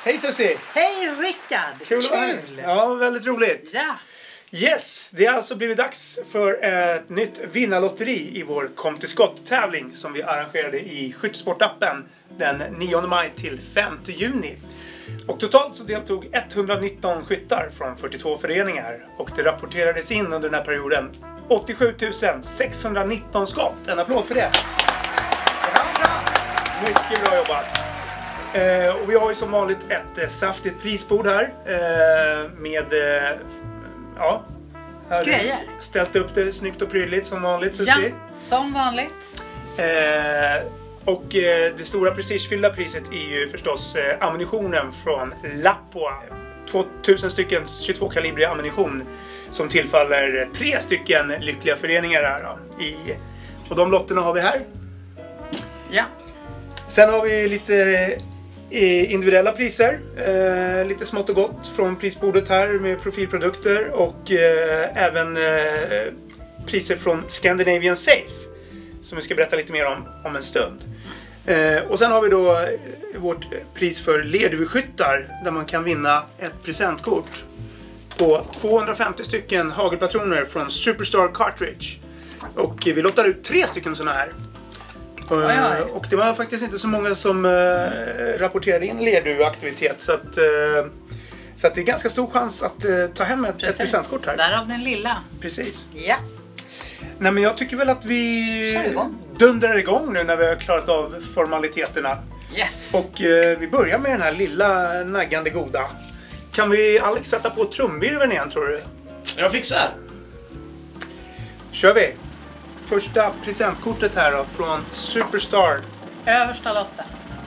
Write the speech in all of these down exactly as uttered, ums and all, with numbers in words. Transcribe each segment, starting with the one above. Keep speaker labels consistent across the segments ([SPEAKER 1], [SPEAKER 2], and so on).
[SPEAKER 1] Hej Susie!
[SPEAKER 2] Hej Rickard!
[SPEAKER 1] Kul att vara här. Ja, väldigt roligt.
[SPEAKER 2] Ja.
[SPEAKER 1] Yes, det har alltså blivit dags för ett nytt vinnarlotteri i vår Kom till skott-tävling som vi arrangerade i Skyttesportappen den nionde maj till femte juni. Och totalt så deltog etthundranitton skyttar från fyrtiotvå föreningar och det rapporterades in under den här perioden åttiosju tusen sexhundranitton skott. En applåd för det!
[SPEAKER 2] Bra, bra.
[SPEAKER 1] Mycket bra jobbat! Eh, och vi har ju som vanligt ett eh, saftigt prisbord här eh, med eh, ja, här
[SPEAKER 2] grejer.
[SPEAKER 1] Ställt upp det snyggt och prydligt som vanligt. Så
[SPEAKER 2] Ja,
[SPEAKER 1] se.
[SPEAKER 2] som vanligt.
[SPEAKER 1] Eh, och eh, det stora prestigefyllda priset är ju förstås eh, ammunitionen från Lapua. tvåtusen stycken tjugotvå kalibriga ammunition som tillfaller tre stycken lyckliga föreningar här då, i, och de lotterna har vi här.
[SPEAKER 2] Ja.
[SPEAKER 1] Sen har vi lite individuella priser, eh, lite smått och gott från prisbordet här med profilprodukter och eh, även eh, priser från Scandinavian Safe som vi ska berätta lite mer om om en stund. Eh, och sen har vi då vårt pris för lerduveskyttar där man kan vinna ett presentkort på tvåhundrafemtio stycken hagelpatroner från Superstar Cartridge. Och vi lottar ut tre stycken sådana här.
[SPEAKER 2] Oj, oj.
[SPEAKER 1] Och det var faktiskt inte så många som uh, rapporterade in lerduaktivitet så att, uh, så att det är ganska stor chans att uh, ta hem ett, ett presentkort här.
[SPEAKER 2] Därav den lilla.
[SPEAKER 1] Precis.
[SPEAKER 2] Ja.
[SPEAKER 1] Nej, men jag tycker väl att vi
[SPEAKER 2] Kör igång.
[SPEAKER 1] dundrar igång nu när vi har klarat av formaliteterna.
[SPEAKER 2] Yes.
[SPEAKER 1] Och uh, vi börjar med den här lilla naggande goda. Kan vi Alex sätta på trumvirveln igen tror du?
[SPEAKER 3] Jag fixar!
[SPEAKER 1] Kör vi! Första presentkortet här då, från Superstar.
[SPEAKER 2] Översta lotten.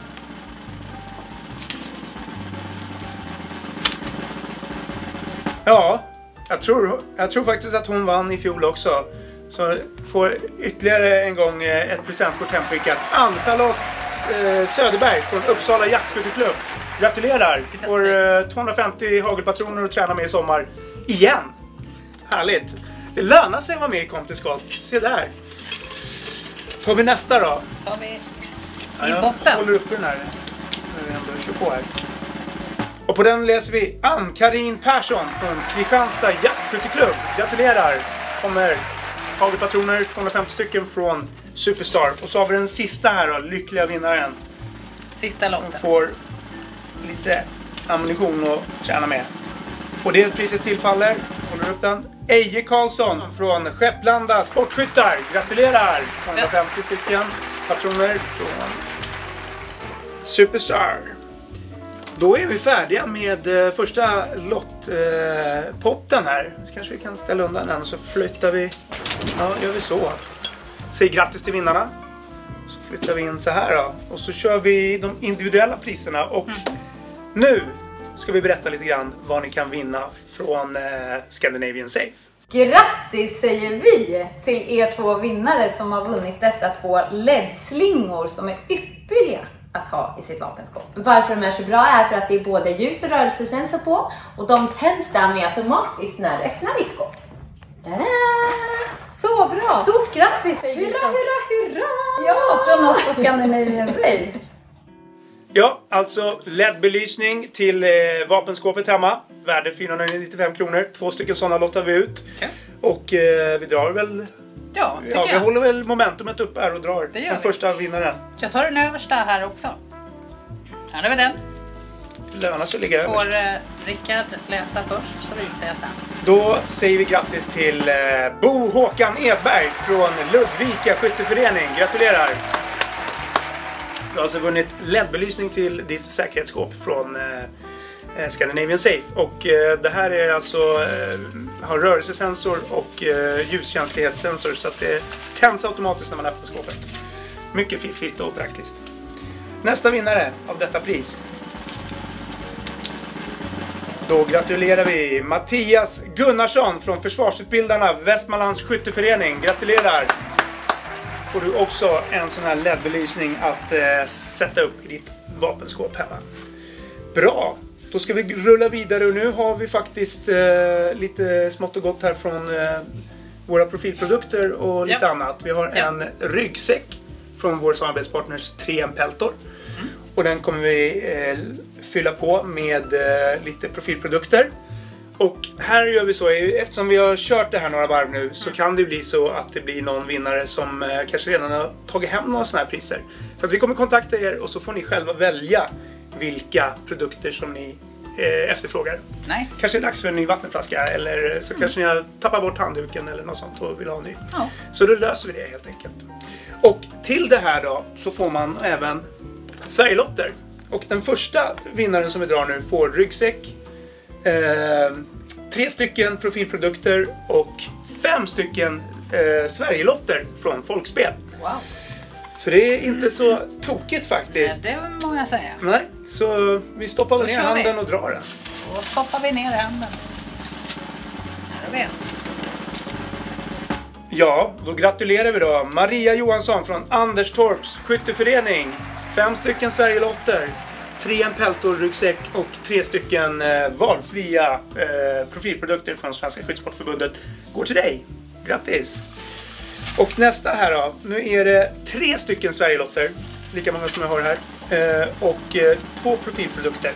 [SPEAKER 1] Ja, jag tror, jag tror faktiskt att hon vann i fjol också. Så får ytterligare en gång ett presentkort hemskickat. Ann-Charlotte eh, Söderberg från Uppsala jaktskytteklubb. Gratulerar! Du får eh, tvåhundrafemtio hagelpatroner att träna med i sommar. Igen! Härligt! Det lönar sig att vara med i Kom till skott. Se där! Tar vi nästa då?
[SPEAKER 2] Tar vi i
[SPEAKER 1] Ja,
[SPEAKER 2] botten.
[SPEAKER 1] jag håller uppe den här. Nu vi ändå kör på här. Och på den läser vi Ann-Karin Persson från Kristianstad jaktskytteklubb. Gratulerar! Kommer hagelpatroner tvåhundrafemtio stycken från Superstar. Och så har vi den sista här då, lyckliga vinnaren.
[SPEAKER 2] Sista
[SPEAKER 1] Hon
[SPEAKER 2] lotten.
[SPEAKER 1] får lite ammunition att träna med. Och det priset tillfaller, håller upp den, Eje Karlsson från Skepplanda Sportskyttar. Gratulerar! tvåhundrafemtio stycken patroner från Superstar. Då är vi färdiga med eh, första lottpotten eh, här. Så kanske vi kan ställa undan den och så flyttar vi. Ja, gör vi så. Säg grattis till vinnarna. Så flyttar vi in så här då. Och så kör vi de individuella priserna. Och mm. nu ska vi berätta lite grann vad ni kan vinna från eh, Scandinavian Safe.
[SPEAKER 4] Grattis säger vi till er två vinnare som har vunnit dessa två L E D-slingor som är ypperliga att ha i sitt vapenskåp.
[SPEAKER 5] Varför de är så bra är för att det är både ljus- och rörelsesensor på och de tänds därmed automatiskt när du öppnar ditt skåp.
[SPEAKER 4] Så bra! Stort grattis säger vi!
[SPEAKER 5] Hurra, hurra, hurra!
[SPEAKER 4] Ja, från oss på Scandinavian Safe.
[SPEAKER 1] Ja, alltså L E D-belysning till eh, vapenskåpet hemma. Värde fyrahundranittiofem kronor. Två stycken sådana lottar vi ut.
[SPEAKER 2] Okay.
[SPEAKER 1] Och eh, vi drar väl...
[SPEAKER 2] Ja, tycker
[SPEAKER 1] ja, vi
[SPEAKER 2] jag.
[SPEAKER 1] håller väl momentumet upp här och drar
[SPEAKER 2] Det gör
[SPEAKER 1] den
[SPEAKER 2] vi.
[SPEAKER 1] första vinnaren.
[SPEAKER 2] Jag tar den översta här också. Här har vi den.
[SPEAKER 1] Lönar sig att ligga
[SPEAKER 2] Får
[SPEAKER 1] överst.
[SPEAKER 2] eh, Rickard läsa först så visar jag sen.
[SPEAKER 1] Då säger vi grattis till eh, Bo Håkan Edberg från Ludvika skytteförening. Gratulerar! Du har alltså vunnit L E D-belysning till ditt säkerhetsskåp från eh, Scandinavian Safe. Och eh, det här är alltså eh, har rörelsesensor och eh, ljuskänslighetssensor så att det tänds automatiskt när man öppnar skåpet. Mycket fiffigt och praktiskt. Nästa vinnare av detta pris. Då gratulerar vi Mattias Gunnarsson från Försvarsutbildarna Västmanlands skytteförening. Gratulerar! Får du också en sån här L E D-belysning att eh, sätta upp i ditt vapenskåp hemma. Bra! Då ska vi rulla vidare och nu har vi faktiskt eh, lite smått och gott här från eh, våra profilprodukter och lite
[SPEAKER 2] ja.
[SPEAKER 1] annat. Vi har
[SPEAKER 2] ja.
[SPEAKER 1] en ryggsäck från vår samarbetspartners tre M Peltor. Mm. Och den kommer vi eh, fylla på med eh, lite profilprodukter. Och här gör vi så, eftersom vi har kört det här några varv nu så kan det bli så att det blir någon vinnare som eh, kanske redan har tagit hem några sådana här priser. Så att vi kommer kontakta er och så får ni själva välja vilka produkter som ni eh, efterfrågar.
[SPEAKER 2] Nice.
[SPEAKER 1] Kanske är det dags för en ny vattenflaska eller så mm. kanske ni har tappat bort handduken eller något sånt och vill ha en ny.
[SPEAKER 2] Ja.
[SPEAKER 1] Så då löser vi det helt enkelt. Och till det här då så får man även Sverigelotter. Och den första vinnaren som vi drar nu får ryggsäck, eh, tre stycken profilprodukter och fem stycken eh, Sverigelotter från Folkspel.
[SPEAKER 2] Wow.
[SPEAKER 1] Så det är inte så tokigt faktiskt.
[SPEAKER 2] Det är många säga.
[SPEAKER 1] Nej, så vi stoppar
[SPEAKER 2] Då
[SPEAKER 1] ner
[SPEAKER 2] kör
[SPEAKER 1] handen
[SPEAKER 2] vi.
[SPEAKER 1] och drar den.
[SPEAKER 2] Då stoppar vi ner handen. Här har vi en.
[SPEAKER 1] Ja, då gratulerar vi då Maria Johansson från Anderstorps skytteförening. Fem stycken Sverigelotter, tre en peltorryggsäck och tre stycken eh, valfria eh, profilprodukter från Svenska Skyttesportförbundet går till dig. Grattis! Och nästa här då, nu är det tre stycken Sverigelotter, lika många som jag har här, eh, och eh, två profilprodukter.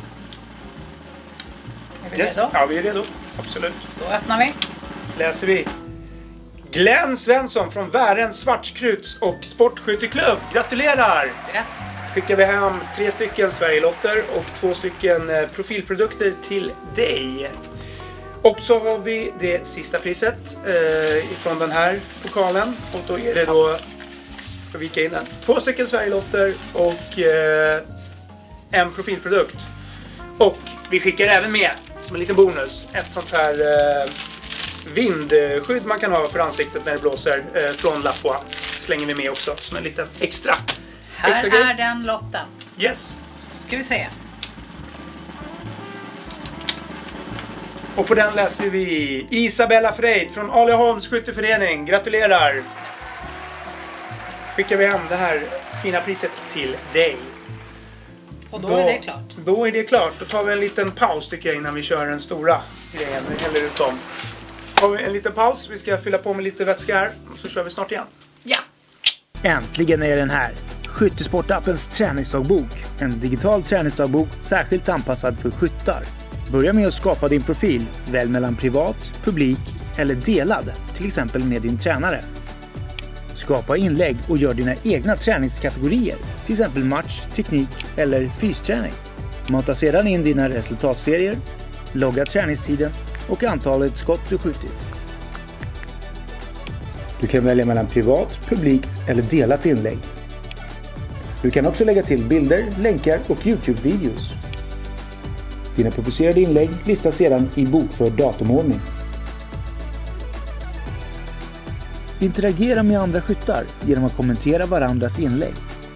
[SPEAKER 2] Är vi
[SPEAKER 1] Yes.
[SPEAKER 2] redo?
[SPEAKER 1] Ja, vi är redo. Absolut.
[SPEAKER 2] Då öppnar vi.
[SPEAKER 1] Läser vi. Glenn Svensson från Värens Svartskruts och Sportskytteklubb. Gratulerar!
[SPEAKER 2] Grattis.
[SPEAKER 1] Skickar vi hem tre stycken Sverigelotter och två stycken eh, profilprodukter till dig. Och så har vi det sista priset eh, ifrån den här pokalen. Och då är det då, för vika in den, två stycken Sverigelotter och eh, en profilprodukt. Och vi skickar även med, som en liten bonus, ett sånt här eh, vindskydd man kan ha för ansiktet när det blåser eh, från Lapua. Slänger vi med också som en liten extra.
[SPEAKER 2] Här
[SPEAKER 1] extra grej.
[SPEAKER 2] är den lotten.
[SPEAKER 1] Yes.
[SPEAKER 2] Ska vi se.
[SPEAKER 1] Och på den läser vi Isabella Freid från Aleholms skytteförening. Gratulerar! Skickar vi hem det här fina priset till dig.
[SPEAKER 2] Och då, då är det klart.
[SPEAKER 1] Då är det klart. Då tar vi en liten paus tycker jag innan vi kör den stora grejen. Vi häller ut dem. Har vi en liten paus. Vi ska fylla på med lite vätska här. Och så kör vi snart igen.
[SPEAKER 2] Ja.
[SPEAKER 3] Äntligen är den här. Skyttesportappens träningsdagbok. En digital träningsdagbok särskilt anpassad för skyttar. Börja med att skapa din profil. Välj mellan privat, publik eller delad. Till exempel med din tränare. Skapa inlägg och gör dina egna träningskategorier. Till exempel match, teknik eller fysträning. Mata sedan in dina resultatserier. Logga träningstiden och antalet skott du skjutit. Du kan välja mellan privat, publikt eller delat inlägg. Du kan också lägga till bilder, länkar och YouTube-videos. Dina publicerade inlägg listas sedan i bokförd datumordning. Interagera med andra skyttar genom att kommentera varandras inlägg.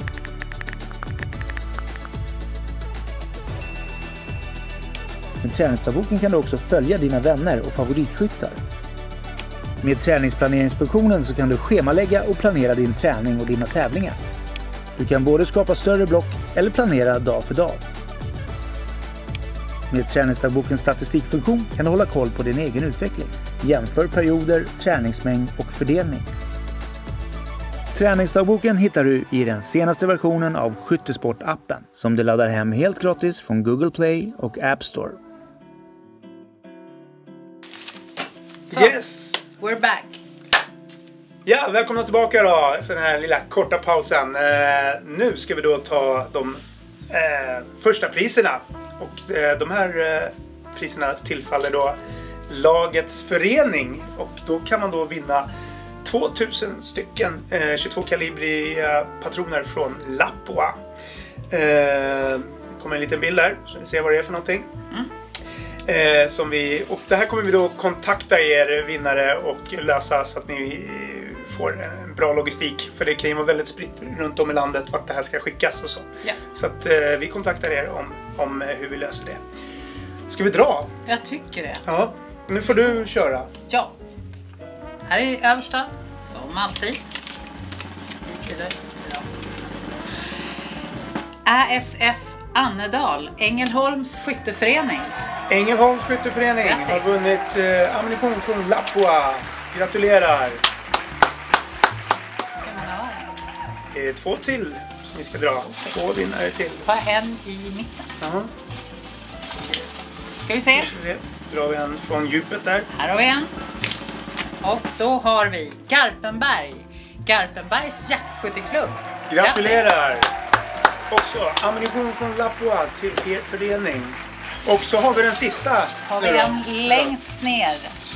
[SPEAKER 3] Med träningsdagboken kan du också följa dina vänner och favoritskyttar. Med träningsplaneringsfunktionen så kan du schemalägga och planera din träning och dina tävlingar. Du kan både skapa större block eller planera dag för dag. Med träningsdagbokens statistikfunktion kan du hålla koll på din egen utveckling. Jämför perioder, träningsmängd och fördelning. Träningsdagboken hittar du i den senaste versionen av Skyttesport-appen som du laddar hem helt gratis från Google Play och App Store.
[SPEAKER 2] Så,
[SPEAKER 1] Yes!
[SPEAKER 2] we're back.
[SPEAKER 1] Ja, välkomna tillbaka då efter den här lilla korta pausen. Eh, nu ska vi då ta de eh, första priserna. Och eh, de här eh, priserna tillfaller då lagets förening. Och då kan man då vinna tvåtusen stycken eh, tjugotvå kalibriga patroner från Lapua. Eh, det kommer en liten bild där så ni ser vad det är för någonting.
[SPEAKER 2] Mm.
[SPEAKER 1] Eh, som vi, och det här kommer vi då kontakta er vinnare och lösa så att ni får en bra logistik. För det kan ju vara väldigt spritt runt om i landet vart det här ska skickas och så.
[SPEAKER 2] Ja.
[SPEAKER 1] Så att eh, vi kontaktar er om, om hur vi löser det. Ska vi dra?
[SPEAKER 2] Jag tycker det.
[SPEAKER 1] Ja, nu får du köra.
[SPEAKER 2] Ja. Här är översta, som alltid. Ä S F Annedal, Ängelholms skytteförening.
[SPEAKER 1] Ängelholms skytteförening
[SPEAKER 2] Grattis.
[SPEAKER 1] har vunnit eh, ammunition från Lapua. Gratulerar!
[SPEAKER 2] Kan man ha det?
[SPEAKER 1] Det är två till Vi ska dra två vinnare till.
[SPEAKER 2] Ta en i mitten.
[SPEAKER 1] Ja.
[SPEAKER 2] Ska vi se.
[SPEAKER 1] Då drar vi en från djupet där.
[SPEAKER 2] Här har vi en. Och då har vi Garpenberg. Garpenbergs jaktskytteklubb.
[SPEAKER 1] Gratulerar! Också ammunition från Lapua till er förening. Och så har vi den sista.
[SPEAKER 2] Har vi en längst ner.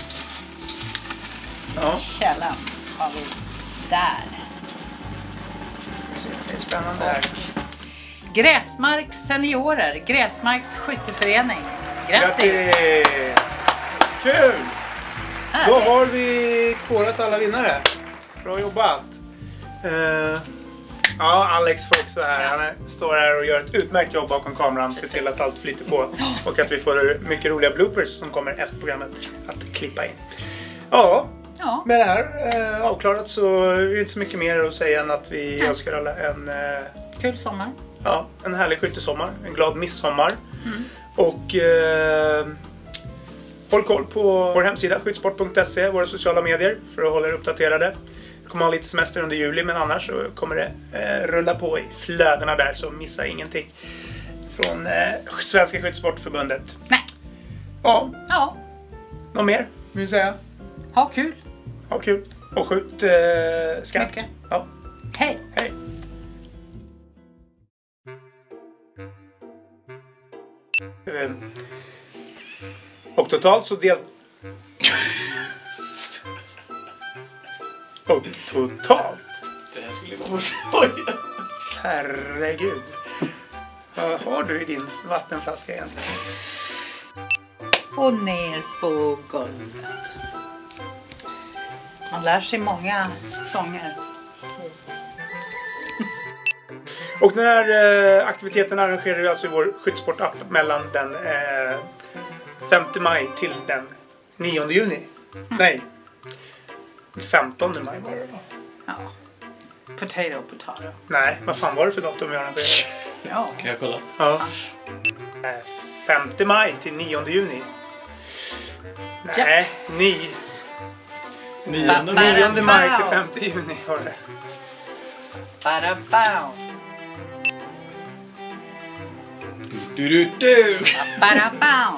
[SPEAKER 1] Ja.
[SPEAKER 2] Källan har vi där.
[SPEAKER 1] Det är spännande här.
[SPEAKER 2] Gräsmarks seniorer. Gräsmarks skytteförening. Grattis!
[SPEAKER 1] Grattis! Kul!
[SPEAKER 2] Härligt.
[SPEAKER 1] Då har vi korat alla vinnare. Bra jobbat! Uh, ja, Alex får också här.
[SPEAKER 2] Ja.
[SPEAKER 1] Han är, står här och gör ett utmärkt jobb bakom kameran. Ser till att allt flyter på. Och att vi får mycket roliga bloopers som kommer efter programmet att klippa in. Ja,
[SPEAKER 2] Ja.
[SPEAKER 1] med det här uh, avklarat så är det inte så mycket mer att säga än att vi
[SPEAKER 2] Nej.
[SPEAKER 1] önskar alla en, uh,
[SPEAKER 2] Kul sommar.
[SPEAKER 1] ja, en härlig skyttesommar. En glad midsommar.
[SPEAKER 2] Mm.
[SPEAKER 1] Och eh, håll koll på vår hemsida skyttesport punkt se, våra sociala medier för att hålla er uppdaterade. Vi kommer ha lite semester under juli, men annars så kommer det eh, rulla på i flödena där, så missa ingenting från eh, Svenska Skyttesportförbundet.
[SPEAKER 2] Nej.
[SPEAKER 1] Ja,
[SPEAKER 2] Ja.
[SPEAKER 1] något mer vill jag säga?
[SPEAKER 2] Ha kul.
[SPEAKER 1] Ha kul och skjut eh, skarpt.
[SPEAKER 2] Mycket.
[SPEAKER 1] Ja,
[SPEAKER 2] Hej.
[SPEAKER 1] hej! Eh, Och totalt så del... Och totalt?
[SPEAKER 6] Det här skulle vara förstående.
[SPEAKER 1] Herregud. Vad har du i din vattenflaska egentligen?
[SPEAKER 2] Och ner på golvet. Man lär sig många sånger.
[SPEAKER 1] Och den här eh, aktiviteten arrangerar vi alltså i vår skyttesportapp mellan den eh, femte maj till den nionde juni. Mm. Nej, femtonde maj var det då.
[SPEAKER 2] Ja. Potato, potato.
[SPEAKER 1] Nej, vad fan var det för datum vi arrangerade?
[SPEAKER 2] Ja.
[SPEAKER 6] Kan jag kolla?
[SPEAKER 1] Ja. Eh, femte maj till nionde juni. Nej, ni.
[SPEAKER 6] Nionde
[SPEAKER 2] Ba- ba-
[SPEAKER 1] nionde maj till femte juni var det.
[SPEAKER 2] Ba-da-bow.
[SPEAKER 6] Du, du, du.
[SPEAKER 2] Ba-da-bow.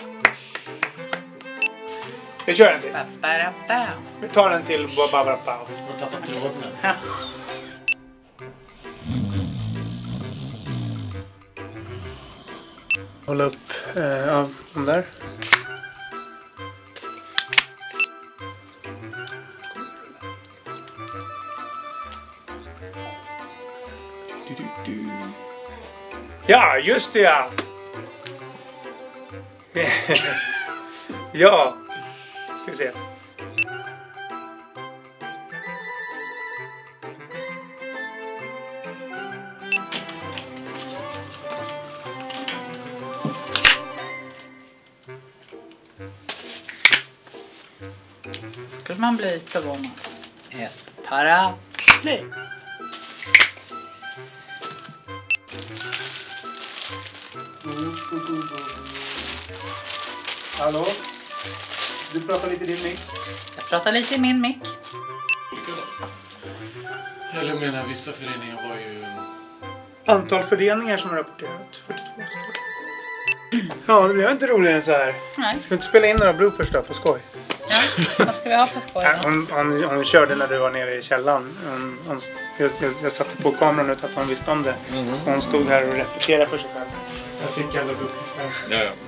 [SPEAKER 1] Vi kör en till.
[SPEAKER 2] Ba-da-bow.
[SPEAKER 1] Vi tar en till. Ba-ba-ba-ba.
[SPEAKER 6] Jag har tappat tråden.
[SPEAKER 2] Ja.
[SPEAKER 1] Hålla upp eh, ja, de där.
[SPEAKER 6] Du, du, du.
[SPEAKER 1] Ja, just det ja! Ja! Ska vi se.
[SPEAKER 2] Skulle man bli förvånad. Ett paraply.
[SPEAKER 1] Hallå? Du pratar lite i din mick.
[SPEAKER 2] Jag pratar lite i min mick.
[SPEAKER 6] Eller jag menar, vissa föreningar var ju...
[SPEAKER 1] Antal föreningar som har rapporterat. fyrtiotvå står det. Ja, det blev inte roligare än så här.
[SPEAKER 2] Nej.
[SPEAKER 1] Ska vi inte spela in några bloopers då på skoj?
[SPEAKER 2] Ja. Vad ska vi ha för skoj
[SPEAKER 1] Ja,
[SPEAKER 2] då?
[SPEAKER 1] hon, hon, hon körde när du var nere i källaren. Hon, hon, jag, jag, jag satte på kameran utan att hon visste om det.
[SPEAKER 6] Mm.
[SPEAKER 1] Hon stod här och repeterade för sig själv. Jag fick alla bloopers.
[SPEAKER 6] Ja, ja.